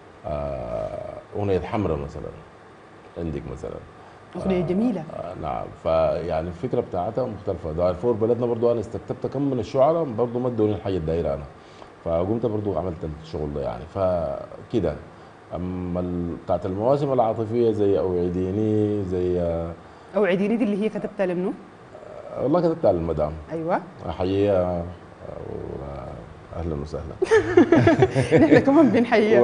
آه اغنيه حمراء مثلا عندك مثلا اغنيه جميله. آه نعم. فيعني الفكره بتاعتها مختلفه. دارفور بلدنا برضو انا استكتبت كم من الشعراء برضو ما ادوني الحاجه الدايره انا، فقمت برضو عملت الشغل ده يعني. فكده اما بتاعت المواسم العاطفيه زي اوعديني زي آه اوعديني دي اللي هي كتبتها لمنو؟ والله كتبتها للمدام. ايوه احييها اهلا وسهلا. نحن كمان بنحييها.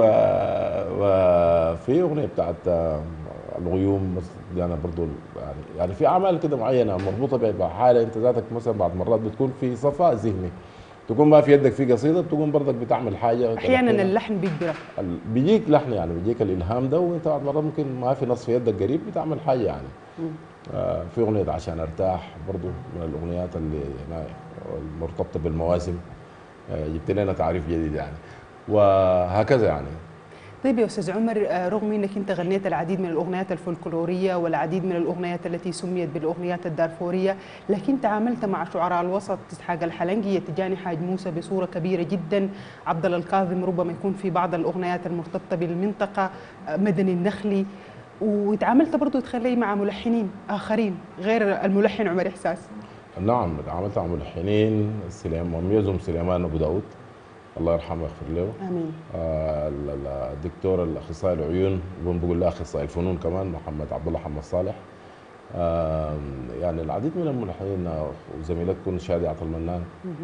وفي اغنيه بتاعت الغيوم دي انا برضو يعني يعني في اعمال كده معينه مربوطه بحاله انت ذاتك مثلا بعض مرات بتكون في صفاء ذهني، تكون ما في يدك في قصيده بتكون برضك بتعمل حاجه. احيانا اللحن بيجبرك، بيجيك لحن يعني بيجيك الالهام ده وانت بعض مرات ممكن ما في نص في يدك قريب بتعمل حاجه يعني. آه في اغنيه عشان ارتاح برضو من الاغنيات اللي يعني المرتبطه بالمواسم، آه جبت لنا تعريف جديد يعني وهكذا يعني. طيب يا استاذ عمر، رغم انك انت غنيت العديد من الاغنيات الفولكلوريه والعديد من الاغنيات التي سميت بالاغنيات الدارفوريه، لكن تعاملت مع شعراء الوسط اسحاق الحلنجي، تجاني حاج موسى بصوره كبيره جدا، عبد الله الكاظم ربما يكون في بعض الاغنيات المرتبطه بالمنطقه، مدني النخلي، وتعاملت برضه تخلي مع ملحنين اخرين غير الملحن عمر احساس. نعم تعاملت مع ملحنين سليمان وميزهم سليمان ابو داود الله يرحمه ويغفر له. امين. آه الدكتور الاخصائي العيون بقول له اخصائي الفنون كمان محمد عبد الله محمد صالح. آه يعني العديد من الملحنين وزميلتكم شادي عطا المنان،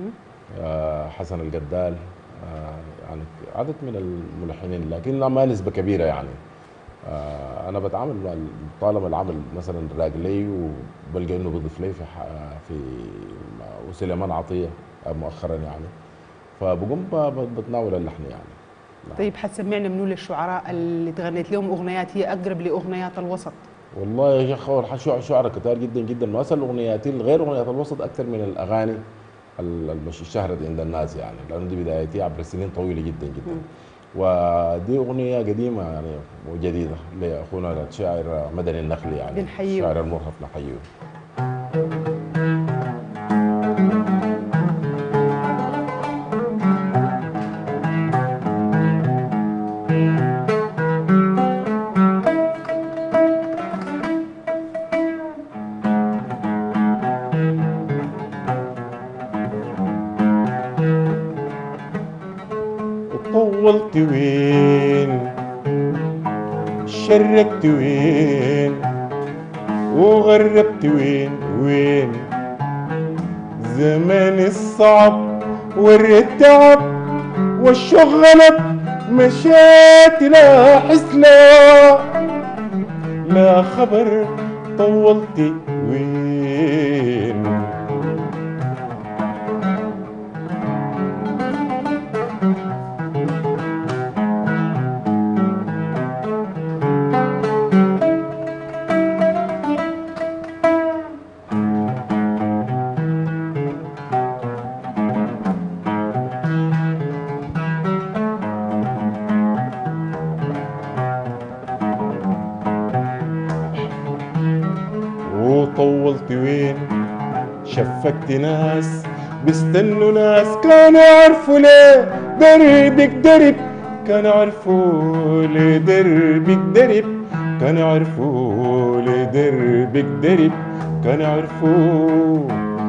آه حسن القدال، آه يعني عدد من الملحنين لكن ما نسبه كبيره يعني. آه انا بتعامل مع طالما العمل مثلا راق لي وبلقى انه بيضيف لي في في وسليمان عطيه مؤخرا يعني، فبقوم بتناول اللحن يعني. طيب حتسمعنا منو للشعراء اللي تغنيت لهم اغنيات هي اقرب لاغنيات الوسط؟ والله يا شيخ اول حاجه شعراء كتار جدا جدا، ما اسال اغنياتي غير اغنيات الوسط اكثر من الاغاني اللي اشتهرت عند الناس يعني، لانه دي بدايتي عبر سنين طويله جدا جدا. ودي اغنيه قديمه يعني وجديده لاخونا الشاعر مدني النخلي يعني، الشاعر المرهف نحييه. طولت وين شرقت وين وغربت وين وين زمان الصعب والتعب والشغلب مشيت لا حسلا لا خبر طولت وين وطولت وين شفكت ناس بيستنوا ناس كانوا يعرفوا ليه دربك درب كانوا يعرفوا ليه دربك درب كانوا يعرفوا ليه دربك درب كانوا يعرفوا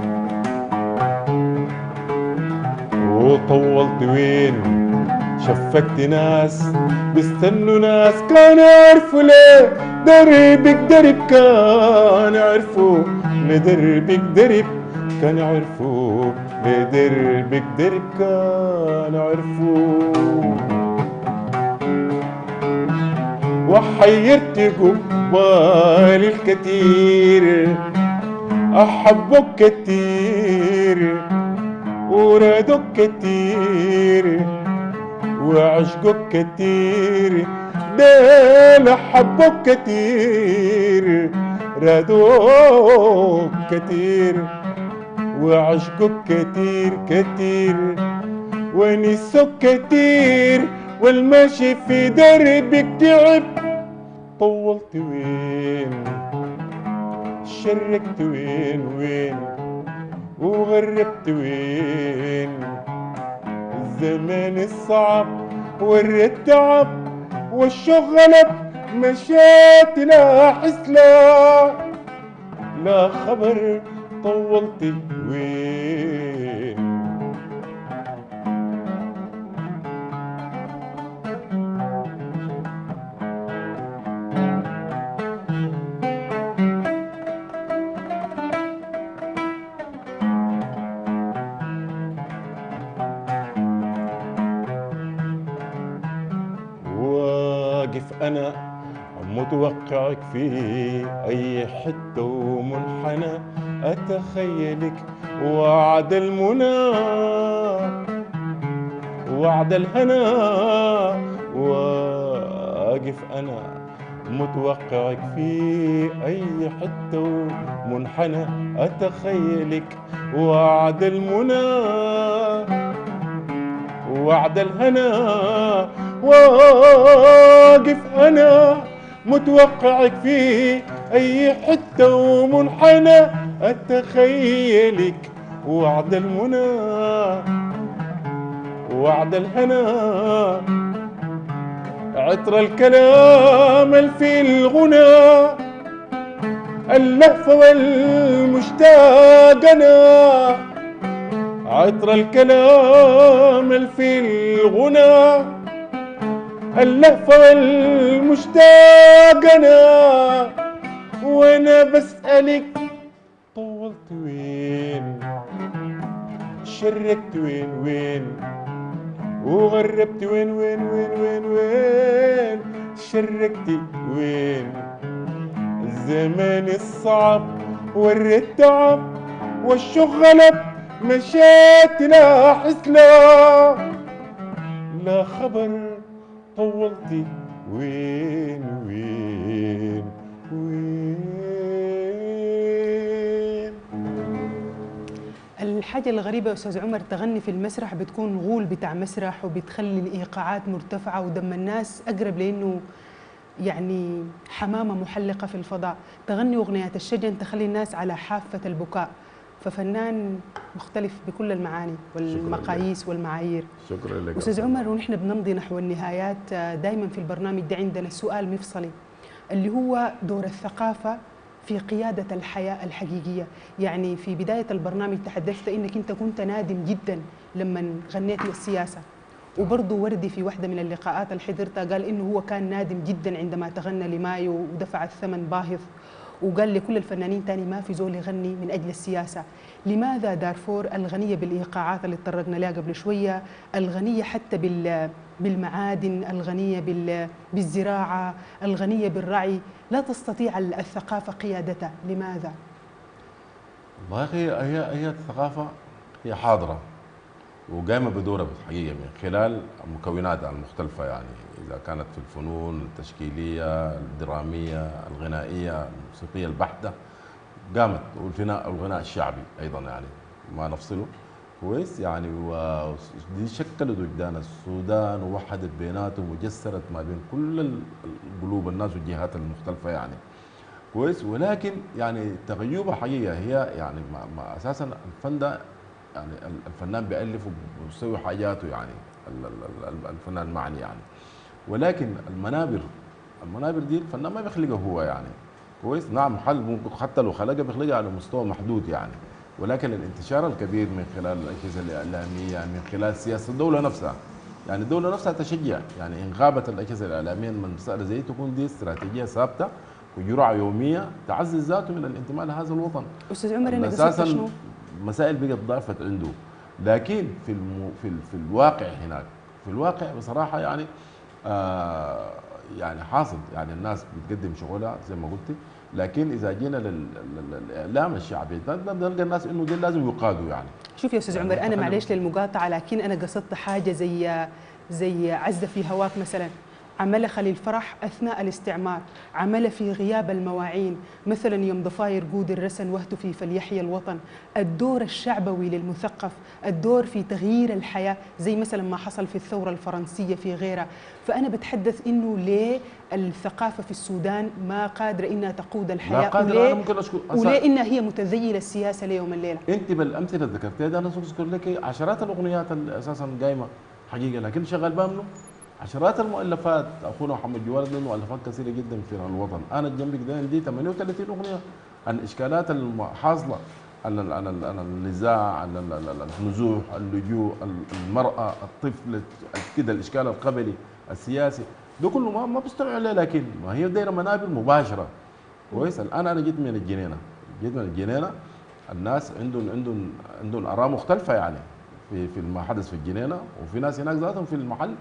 وطولت وين شفكت ناس بيستنوا ناس كانوا يعرفوا ليه دربك درب كانوا يعرفوا ليه دربك درب كانوا يعرفوا ليه دربك درب كانوا يعرفوا وحيرت قبال الكتير أحبك كتير ورادك كتير وعشقك كتير ديل حبك كتير رادوك كتير وعشقك كتير كتير ونسك كتير والماشي في دربك تعب طولت وين شرقت وين وين وغربت وين الزمان الصعب والتعب والشغلب مشيت لا حسلا لا خبر طولت وين واقف أنا متوقعك في أي حتة ومنحنى أتخيلك وعد المنى وعد الهنا واقف أنا متوقعك في أي حتة ومنحنى أتخيلك وعد المنى وعد الهنا واقف أنا متوقعك في أي حتة ومنحنى أتخيلك وعد المنى وعد الهنا عطر الكلام الفي الغنى اللهفة والمشتاق أنا عطر الكلام الفي الغنى اللهفة والمشتاق أنا وأنا بسألك طولت وين شرقت وين وين وغربت وين وين وين وين وين شرقت وين الزمان الصعب والتعب والشغلب مشيت لا حسلا لا خبر طولتي وين وين وين. الحاجة الغريبة يا أستاذ عمر، تغني في المسرح بتكون غول بتاع مسرح وبتخلي الإيقاعات مرتفعة ودم الناس أقرب لأنه يعني حمامة محلقة في الفضاء. تغني أغنيات الشجن تخلي الناس على حافة البكاء، ففنان مختلف بكل المعاني والمقاييس والمعايير. شكرا لك أستاذ عمر، ونحن بنمضي نحو النهايات دائما في البرنامج ده عندنا سؤال مفصلي اللي هو دور الثقافة في قيادة الحياة الحقيقية. يعني في بداية البرنامج تحدثت إنك أنت كنت نادم جدا لما غنيت للسياسة، وبرضه وردي في واحدة من اللقاءات اللي حضرتها قال إنه هو كان نادم جدا عندما تغنى لمايو ودفع الثمن باهظ، وقال لكل الفنانين تاني ما في زول يغني من أجل السياسة. لماذا دارفور الغنية بالإيقاعات اللي اتطرقنا لها قبل شوية، الغنية حتى بال بالمعادن، الغنية بال بالزراعة، الغنية بالرعي، لا تستطيع الثقافة قيادتها؟ لماذا؟ والله هي هي هي الثقافة هي حاضرة وقايمة بدورها بالحقيقة من خلال مكوناتها المختلفة، يعني إذا كانت في الفنون التشكيلية الدرامية الغنائية الموسيقية البحتة قامت، والغناء الغناء الشعبي أيضا يعني ما نفصله كويس يعني. ودي شكلت وجدان السودان ووحدت بيناتهم وجسرت ما بين كل القلوب الناس والجهات المختلفة يعني كويس. ولكن يعني تغيبها حقيقة هي يعني ما, ما أساسا الفن ده يعني الفنان بيألف وبيسوي حاجاته يعني الفنان المعني يعني. ولكن المنابر المنابر دي الفنان ما بيخلقها هو يعني كويس. نعم حل ممكن حتى لو خلقها بيخلقها على مستوى محدود يعني، ولكن الانتشار الكبير من خلال الأجهزة الإعلامية من خلال سياسة الدولة نفسها، يعني الدولة نفسها تشجع يعني إن غابت الأجهزة الإعلامية من مسألة زي تكون دي استراتيجية ثابتة وجرعة يومية تعزز ذاته من الانتماء لهذا الوطن. أستاذ عمر أنا أساسا شنو؟ مسائل بقت ضعفت عنده، لكن في المو في, ال في الواقع هناك في الواقع بصراحة يعني آه يعني حاصل يعني الناس بتقدم شغلها زي ما قلت. لكن اذا جينا للاعلام الشعبي نلقى الناس انه دي لازم يقادوا يعني. شوف يا استاذ يعني عمر انا معلش للمقاطعه، لكن انا قصدت حاجه زي زي عزة في هواك مثلا، عملها خليل فرح اثناء الاستعمار، عملها في غياب المواعين، مثلا يوم ضفاير قود الرسن وهتفي فليحيى الوطن. الدور الشعبوي للمثقف، الدور في تغيير الحياه زي مثلا ما حصل في الثوره الفرنسيه في غيرها. فانا بتحدث انه ليه الثقافه في السودان ما قادره انها تقود الحياه، لا قادرة. وليه أنا ممكن أشكر وليه انها هي متذيله السياسه ليوم الليله. انت بالامثله اللي ذكرتها دي انا اذكر لك عشرات الاغنيات اللي اساسا قايمه حقيقه، لكن شغال بامنه عشرات المؤلفات. اخونا محمد جواد له مؤلفات كثيره جدا في الوطن. انا جنبك ده عندي ثمانية وثلاثين اغنيه عن الاشكالات الحاصله، عن عن عن النزاع، عن النزوح، اللجوء، المراه، الطفل كده، الاشكال القبلي، السياسي، ده كله ما ما بيستمعوا عليه. لكن ما هي دايره منابر مباشره كويس. الان انا جيت من الجنينه جيت من الجنينه الناس عندهم عندهم عندهم اراء مختلفه يعني في في ما حدث في الجنينه، وفي ناس هناك ذاتهم في المحل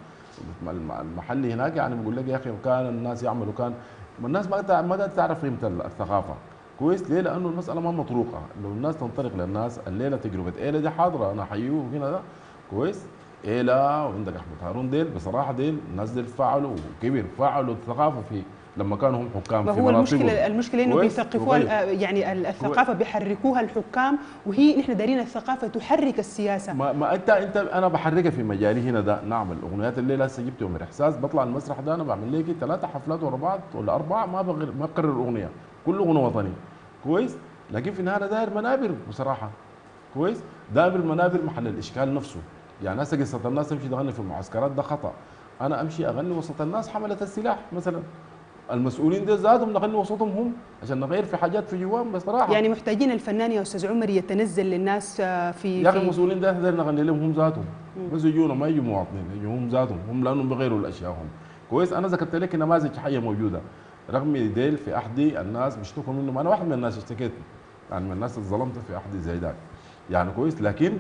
المحل هناك يعني بيقول لك يا اخي كان الناس يعملوا كان الناس ما ما قاعده تعرف قيمه الثقافه كويس. ليه؟ لانه المساله ما مطروقه. لو الناس تنطلق للناس الليله تجربه ايلا دي حاضره، انا احييه هنا ده كويس. ايلا وعندك احمد هارون ديل بصراحه ديل الناس ديل فعلوا وكبر فعلوا الثقافه في لما كانوا هم حكام في هو المشكله المشكله انه بيثقفوها يعني الثقافه بيحركوها الحكام، وهي نحن دارين الثقافه تحرك السياسه. ما, ما انت انت انا بحركها في مجالي هنا ده. نعم الاغنيات اللي لسه جبت يوم الاحساس بطلع المسرح ده انا بعمل لي ثلاثه حفلات ورا بعض ولا اربعه ما بغير ما بكرر اغنيه، كل اغنيه وطني كويس. لكن في النهايه داير منابر بصراحه كويس. داير المنابر محل الاشكال نفسه. يعني هسه قصه الناس تمشي تغني في المعسكرات ده خطا. انا امشي اغني وسط الناس حمله السلاح مثلا، المسؤولين دي ذاتهم نغني وسطهم هم عشان نغير في حاجات في جواهم بصراحه. يعني محتاجين الفنان يا استاذ عمر يتنزل للناس في يا اخي المسؤولين ده نقدر نغني لهم هم ذاتهم، بس يجونا ما يجوا مواطنين، يجوا هم ذاتهم هم لانهم بيغيروا الاشياء هم كويس. انا ذكرت لك نماذج حيه موجوده رغم ديل في احدي الناس بيشتكوا منه، انا واحد من الناس اشتكيت يعني من الناس اللي ظلمت في احدي زي ذاك يعني كويس. لكن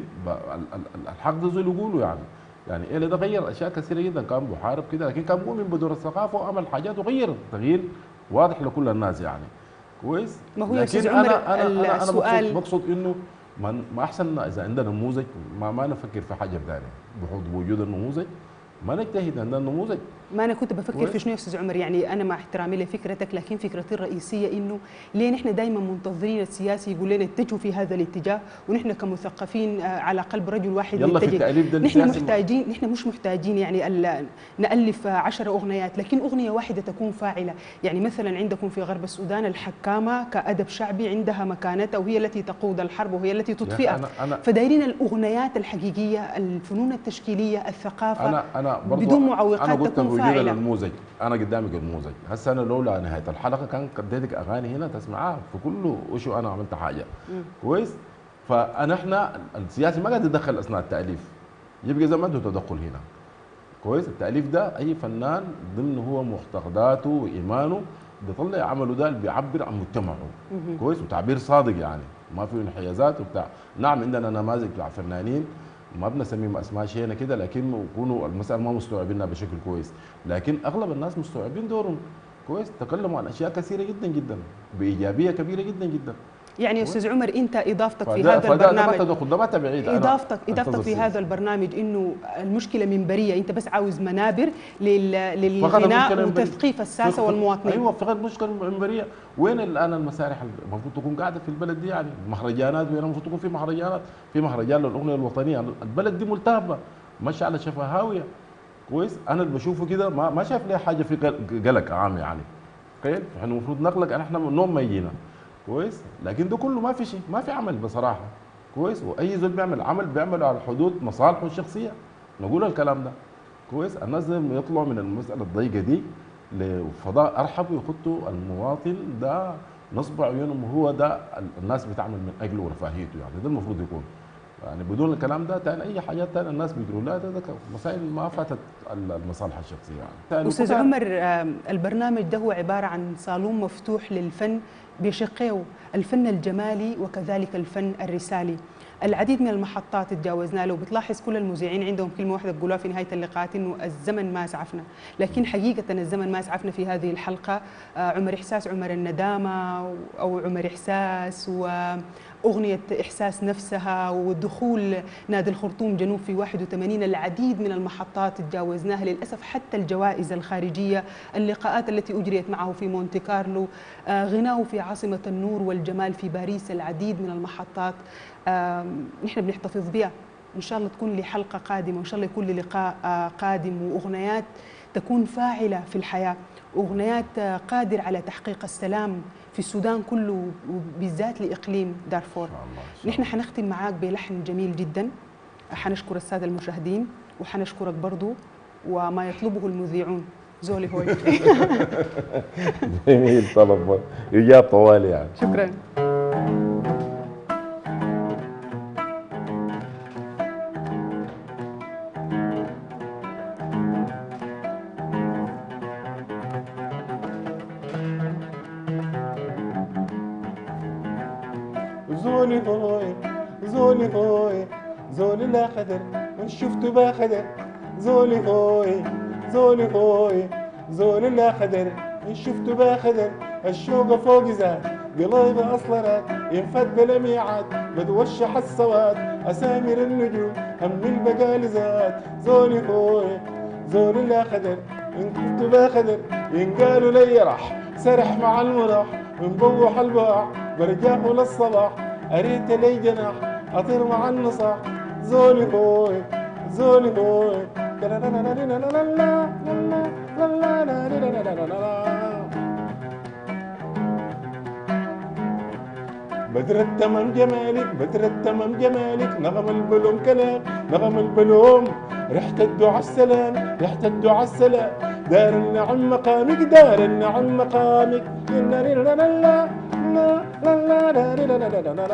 الحق ده زي اللي يقولوا يعني يعني إيه ده غير اشياء كثيره جدا، كان بحارب كده لكن كان مؤمن بدور الثقافه وعمل حاجات وغير تغيير واضح لكل الناس يعني كويس. ما هو لكن انا انا انا انا بقصد, بقصد انه ما ما احسن اذا عندنا نموذج ما, ما نفكر في حاجه ثانيه بوجود النموذج ما نجتهد عندنا النموذج. ما انا كنت بفكر كويس. في شنو يا استاذ عمر، يعني انا مع احترامي لفكرتك لكن فكرتي الرئيسيه انه ليه نحن دائما منتظرين السياسي يقول لنا اتجهوا في هذا الاتجاه، ونحن كمثقفين على قلب رجل واحد يلا نتجه. في التأليف ده نحن محتاجين نحن مش محتاجين يعني نالف عشر اغنيات، لكن اغنيه واحده تكون فاعله. يعني مثلا عندكم في غرب السودان الحكامه كادب شعبي عندها مكانتها وهي التي تقود الحرب وهي التي تطفئها. أنا أنا فدايرين الاغنيات الحقيقيه، الفنون التشكيليه، الثقافه انا انا بدون معوقات أنا تكون قلت فاعله. النموذج انا قدامك النموذج. هسه انا لولا نهايه الحلقه كان اديتك اغاني هنا تسمعها في كله وشو انا عملت حاجه مم. كويس. فانا احنا السياسي ما قاعد يتدخل اثناء التاليف، يبقى زي ما عنده تدخل هنا كويس. التاليف ده اي فنان ضمن هو معتقداته وايمانه بيطلع عمله ده اللي بيعبر عن مجتمعه كويس، وتعبير صادق يعني ما فيه انحيازات وبتاع. نعم عندنا نماذج بتاع فنانين ما بنسميهم اسماء شينه كده، لكن يكونوا المسألة ما مستوعبينها بشكل كويس، لكن اغلب الناس مستوعبين دورهم كويس، تكلموا عن اشياء كثيره جدا جدا بايجابيه كبيره جدا جدا. يعني يا استاذ عمر انت اضافتك في فده هذا فده البرنامج ده ما تدخل، ده ما تبعيد. اضافتك اضافتك في هذا البرنامج انه المشكله منبريه، انت بس عاوز منابر لل- للغناء وتثقيف الساسه والمواطنين. ايوه فقط مشكله منبريه. وين الان المسارح المفروض تكون قاعده في البلد دي؟ يعني مهرجانات، وين المفروض تكون في مهرجانات؟ في مهرجان للاغنيه الوطنيه. البلد دي ملتهبه ماشيه على شفا هاويه كويس. انا اللي بشوفه كده ما ما شايف لي حاجه في قلق عام يعني. تخيل احنا المفروض نقلق، احنا نوم ما يجينا كويس، لكن ده كله ما في شيء، ما في عمل بصراحه كويس. واي زول بيعمل عمل بيعمله على حدود مصالحه الشخصيه، نقول الكلام ده كويس. الناس لازم يطلعوا من المساله الضيقه دي لفضاء ارحب ويخطوا المواطن ده نصب عيونهم، وهو ده الناس بتعمل من اجله ورفاهيته، يعني ده المفروض يكون. يعني بدون الكلام ده تاني اي حاجات تانية الناس بيقولوا لا ده, ده مسائل ما فاتت المصالح الشخصيه يعني. استاذ عمر البرنامج ده هو عباره عن صالون مفتوح للفن بشقيه، الفن الجمالي وكذلك الفن الرسالي. العديد من المحطات تجاوزنا له، بتلاحظ كل المذيعين عندهم كلمه واحده بيقولوها في نهايه اللقاءات انه الزمن ما اسعفنا، لكن حقيقه الزمن ما اسعفنا في هذه الحلقه. عمر احساس، عمر الندامه او عمر احساس، واغنيه احساس نفسها، ودخول نادي الخرطوم جنوب في واحد وثمانين، العديد من المحطات تجاوزناها للاسف، حتى الجوائز الخارجيه، اللقاءات التي اجريت معه في مونتي كارلو، غناه في عاصمه النور والجمال في باريس، العديد من المحطات نحن بنحتفظ بها. ان شاء الله تكون لحلقه قادمه، وان شاء الله يكون للقاء قادم، واغنيات تكون فاعله في الحياه، اغنيات قادر على تحقيق السلام في السودان كله وبالذات لاقليم دارفور. نحن حنختم معاك بلحن جميل جدا، حنشكر الساده المشاهدين وحنشكرك برضو، وما يطلبه المذيعون زولي هوي. جميل طلب اجاب طوالي يعني. شكرا. زولي هوي زولي هوي زولي لا خدر من شفته با خدر، زولي هوي زولي هوي زولي لا خدر من شفته با خدر، الشوق فوق زاد قلبي اصلرات ينفد بلا ميعاد، بتوشح السواد اسامر النجوم هم البقال زاد، زولي هوي زولي لا خدر ان كنت با خدر، ان قالوا لي راح سرح مع المراح ونبوح الباع برجاه للصباح، أريت لي جناح أطير مع النصاح، زولي هوي زولي هوي بدر التمام جمالك بدر التمام جمالك، نغم البلوم كلام نغم البلوم، ريحة الدعاء السلام ريحة الدعاء السلام، دار النعم مقامك دار النعم مقامك، لا لا لا لا لا لا لا لا لا لا لا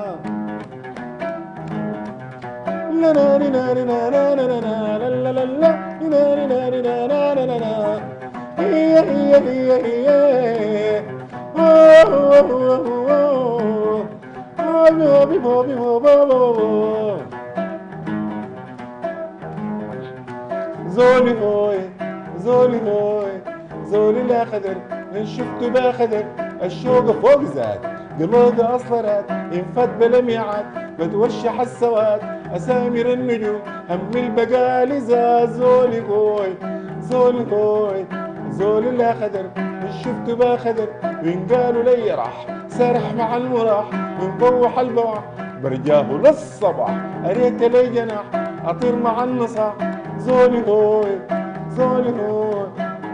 زولي هوي زولي هوي زولي لا خدر ان شفته با خدر، الشوق فوق زاد قلوبي اصفرات ينفد بلا ميعاد، بتوشح السواد اسامر النجوم هم البقالي زاد، زولي هوي زولي هوي زولي لا خدر ان شفته با خدر، وان قالوا لي راح سرح مع المراح ونبوح البواح برجاه للصباح، اريت لي جناح اطير مع النصاح، زولي هوي زولي هوي.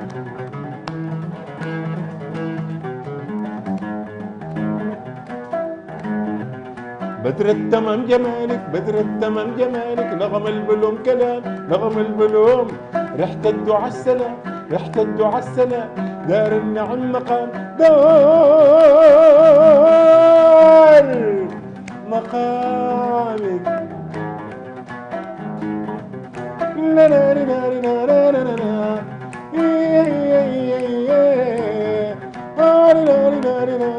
بدر التمام جمالك بدر التمام جمالك، نغم البلوم كلام نغم البلوم، ريحة الدعاء السلام ريحة الدعاء السلام، دار النعم مقام دار مقامك، لا